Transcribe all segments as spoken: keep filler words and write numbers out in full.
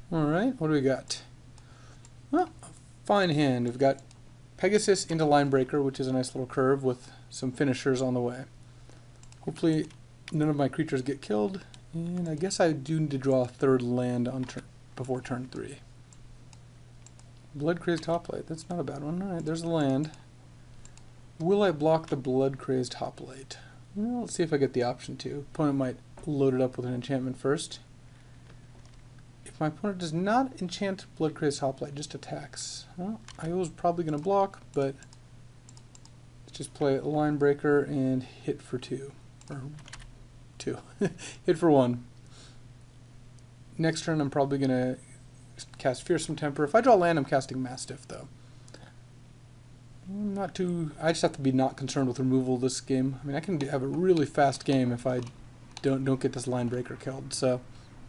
Alright, what do we got? Well, a fine hand. We've got Pegasus into Linebreaker, which is a nice little curve with some finishers on the way. Hopefully none of my creatures get killed, and I guess I do need to draw a third land on turn before turn three. Blood Crazed Hoplite, that's not a bad one. Alright, there's the land. Will I block the Blood Crazed Hoplite? Well, let's see if I get the option to. Opponent might load it up with an enchantment first. If my opponent does not enchant Blood Crazed Hoplite, just attacks. Well, I was probably going to block, but let's just play a Linebreaker and hit for two. Or two. Hit for one. Next turn I'm probably going to cast Fearsome Temper. If I draw land, I'm casting Mastiff, though. I'm not too... I just have to be not concerned with removal this game. I mean, I can have a really fast game if I don't, don't get this Linebreaker killed, so...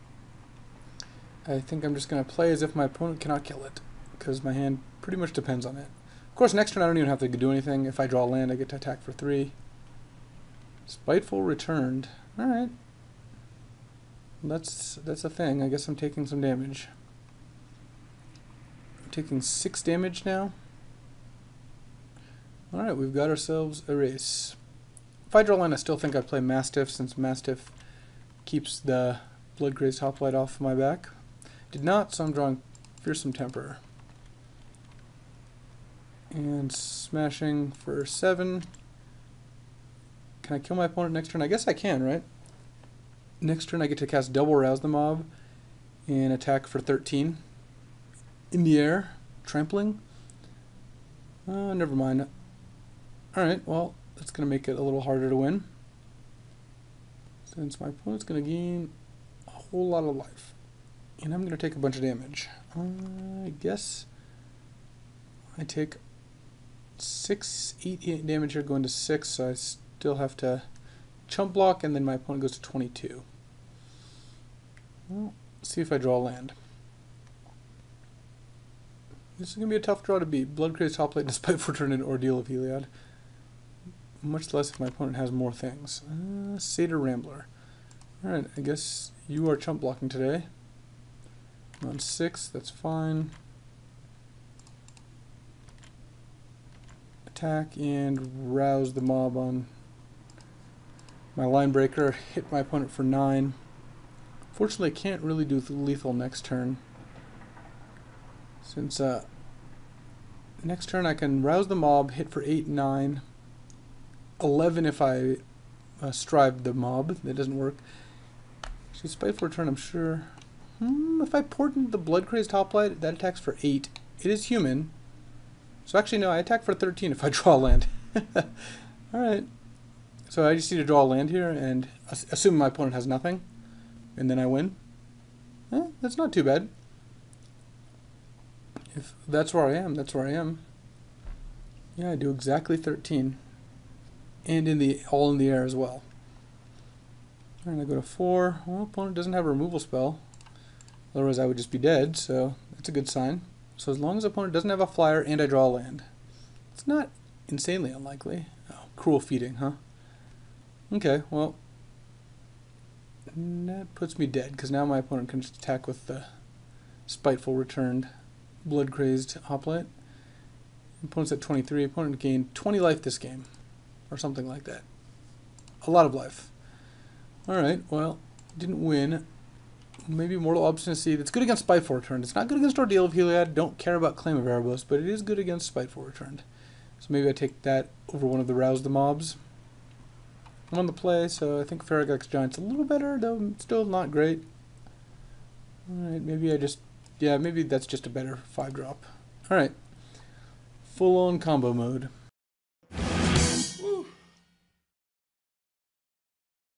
I think I'm just going to play as if my opponent cannot kill it, because my hand pretty much depends on it. Of course, next turn I don't even have to do anything. If I draw land, I get to attack for three. Spiteful returned. Alright. That's, that's a thing. I guess I'm taking some damage. I'm taking six damage now. Alright, we've got ourselves a race. If I draw land, I still think I'd play Mastiff, since Mastiff keeps the Blood Crazed Hoplite off my back. Did not, so I'm drawing Fearsome Temper. And smashing for seven. Can I kill my opponent next turn? I guess I can, right? Next turn I get to cast Double Rouse the Mob and attack for thirteen. In the air. Trampling. Uh, never mind. Alright, well, that's going to make it a little harder to win. Since my opponent's going to gain a whole lot of life. And I'm going to take a bunch of damage. Uh, I guess I take six, eight, eight damage here going to six, so I still have to chump block, and then my opponent goes to twenty-two. Well, let's see if I draw land. This is going to be a tough draw to beat. Blood Crazed Hoplite despite Return and Ordeal of Heliod. Much less if my opponent has more things. Uh, Satyr Rambler. Alright, I guess you are chump blocking today. I'm on six, that's fine. Attack and rouse the mob on my Linebreaker. Hit my opponent for nine. Fortunately, I can't really do lethal next turn. Since uh, next turn I can rouse the mob, hit for eight, nine. eleven if I uh, strive the mob. That doesn't work. Actually, Spiteful Return, I'm sure. Hmm, if I port into the Blood Crazed Hoplite, that attacks for eight. It is human. So actually, no, I attack for thirteen if I draw land. Alright. So I just need to draw a land here, and assume my opponent has nothing. And then I win. Eh, that's not too bad. If that's where I am, that's where I am. Yeah, I do exactly thirteen. And in the all in the air as well. Alright, I go to four. Well, opponent doesn't have a removal spell. Otherwise I would just be dead, so that's a good sign. So as long as the opponent doesn't have a flyer and I draw a land. It's not insanely unlikely. Oh, Cruel Feeding, huh? Okay, well, that puts me dead, because now my opponent can just attack with the Spiteful Returned Blood Crazed Hoplite. Opponent's at twenty-three. Opponent gained twenty life this game, or something like that. A lot of life. Alright, well, didn't win. Maybe Mortal Obstinacy. That's good against Spiteful Returned. It's not good against Ordeal of Heliod. Don't care about Claim of Erebos, but it is good against Spiteful Returned. So maybe I take that over one of the Rouse the Mobs. I'm on the play, so I think Farragox Giant's a little better, though still not great. Alright, maybe I just... Yeah, maybe that's just a better five drop. Alright. Full-on combo mode.